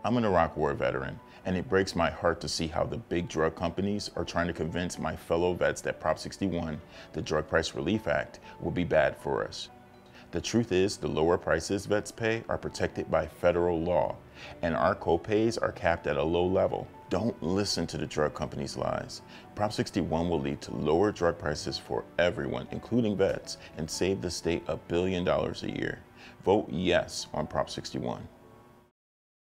I'm an Iraq War veteran, and it breaks my heart to see how the big drug companies are trying to convince my fellow vets that Prop 61, the Drug Price Relief Act, will be bad for us. The truth is, the lower prices vets pay are protected by federal law, and our co-pays are capped at a low level. Don't listen to the drug companies' lies. Prop 61 will lead to lower drug prices for everyone, including vets, and save the state $1 billion a year. Vote yes on Prop 61.